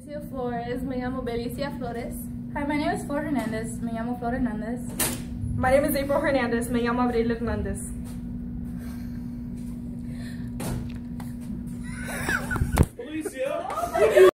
Belicia Flores. Me llamo Belicia Flores. Hi, my name is Flor Hernandez. Me llamo Flor Hernandez. My name is April Hernandez. Me llamo Abril Hernandez.